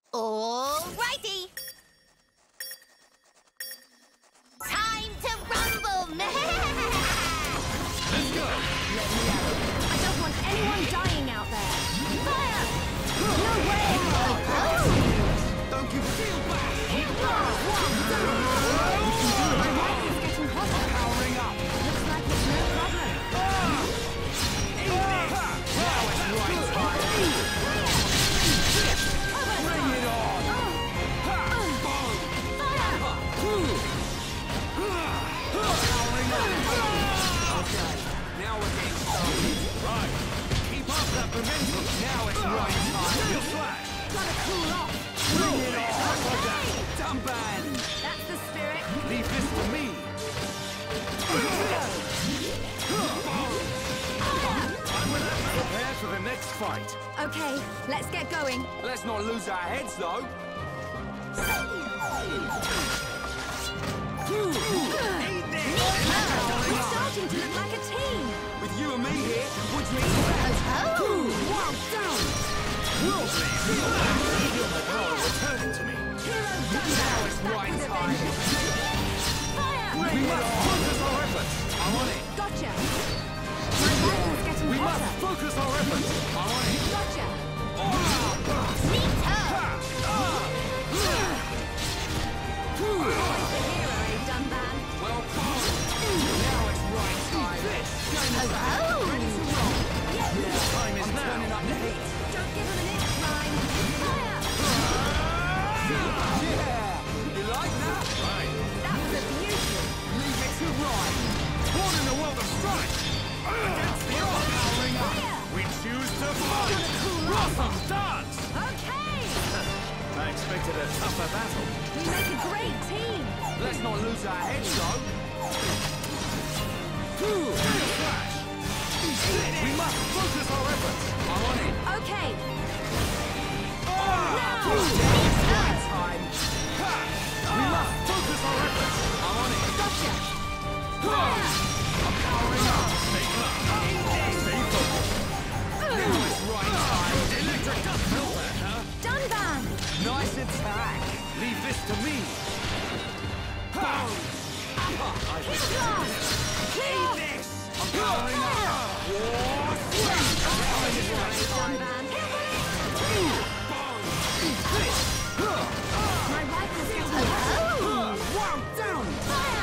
Alrighty! Time to rumble! Let's go! Let me out. I don't want anyone dying out there. Fire! No way! Don't give a deal back! My life is getting hotter. Powering up! Looks like it's no problem. Now it's right time! Bring it on! Powering up! Okay, now we're getting started. Right, keep up that momentum. Now it's right time. You'll flash! Gotta cool off. Bring it on! Dumban! That's the spirit. Leave this to me! Prepare for the next fight. Okay, let's get going. Let's not lose our heads, though. We're starting to look like a team. With you and me here, would you expect? Wow, down. Feel my power returning to me. Hero done. Now it's right time. Fire! We must focus our efforts. I'm on it. Gotcha. My life is getting We must hotter. focus our efforts. I'm on it. Gotcha. Always the hero, eh, Dunban? Well, now it's right time. Ready to roll. Yeah. Time is now. Turning up the heat. Don't give him an inch, Rhyme. Fire! Yeah! You like that? Right. That was a beauty. Leave it to Ryan. One in the world of strike. Against the odds. Powering up. Fire! We choose to fight. Awesome dance. Okay! I expected a tougher battle. We make a great team. Let's not lose our heads, though. Flash. We must focus our efforts. I'm on it. Okay. Now it's right time. We must focus our efforts. I'm on it. Gotcha. I'm powering up. Stay focused. Now it's right time. Electric dust filter, huh? Dunban! Nice attack. Leave this to me. Clear! I'm powering up. Dunban! My rifle's getting hotter. Wow, down. Fire!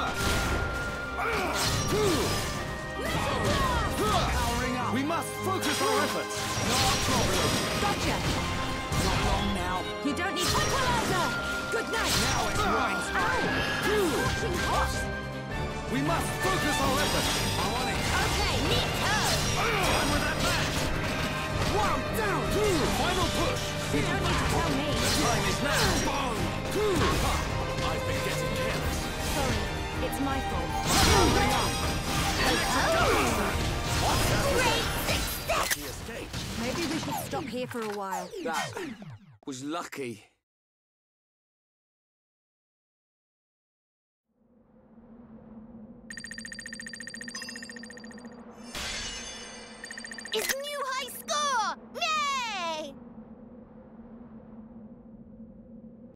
Powering up. We must focus our efforts. No problem. Gotcha. Not long now. You don't need tranquilizer. Good night. Now it's right. Scorching hot. We must focus our efforts. I'm on it. Okay, neato. Time with that match. Wow, down. Final push. You don't need to tell me. Time is now. I've been getting careless. Sorry, it's my fault. Powering up. Great success! He escaped. Maybe we should stop here for a while. That was lucky.